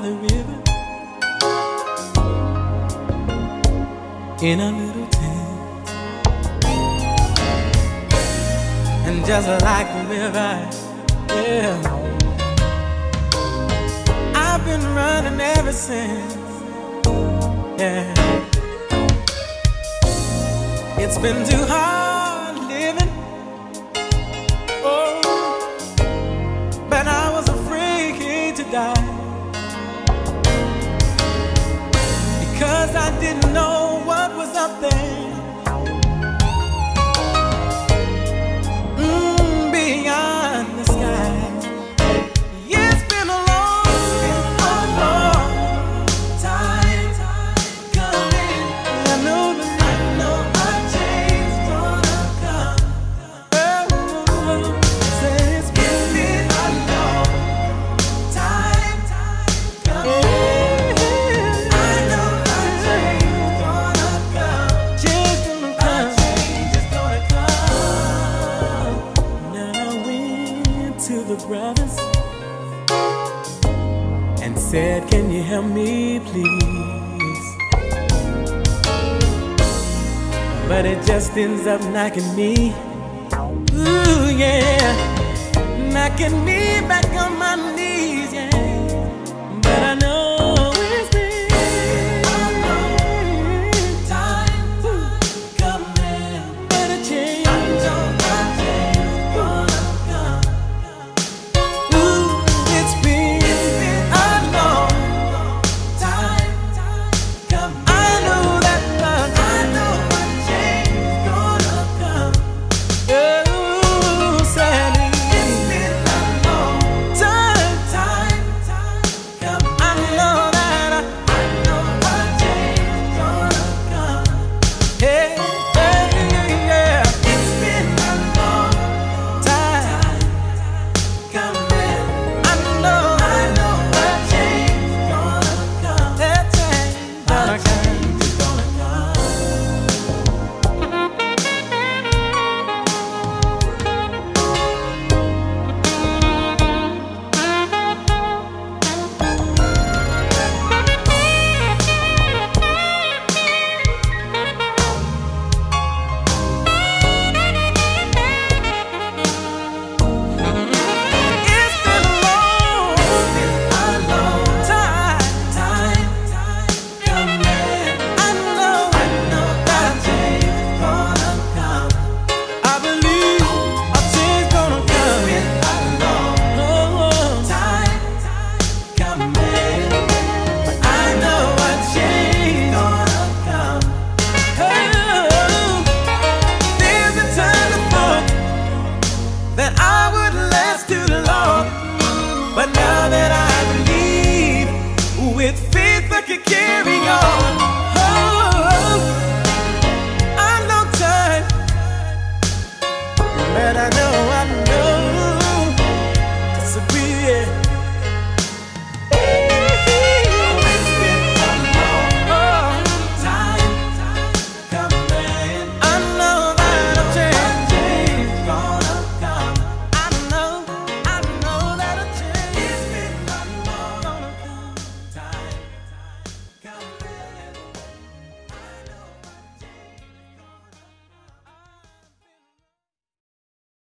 the river in a little tent. And just like the river, yeah, I've been running ever since, yeah. It's been too hard living, oh, but I was afraid to die, because I didn't know what was up there, beyond the sky. Yeah, it's been a long time coming. I know a change gonna come. Say it's been a long time coming. I know a change gonna come. Change gonna come. A change is gonna come. Now I went to the brothers and said, can you help me please? But it just ends up knocking me, ooh yeah, knocking me back on my knees, yeah. But I know it's been a long time coming. But a change, I know a change gonna come. Ooh, it's been a long time coming. I know that love, I know a change gonna come. Oh, Sally, it's been a long time coming. I know that I know a change gonna come. Hey, hey, yeah, it's been a long time coming. I know a change gonna come. That change gonna come. It's been a long time coming. I know that change gonna come. I believe a change gonna come. It's been a long time coming. I know a change gonna come. Oh, there's a time I thought that I would last too long, but now that I believe, with faith I can carry on. Oh, I know time, but I know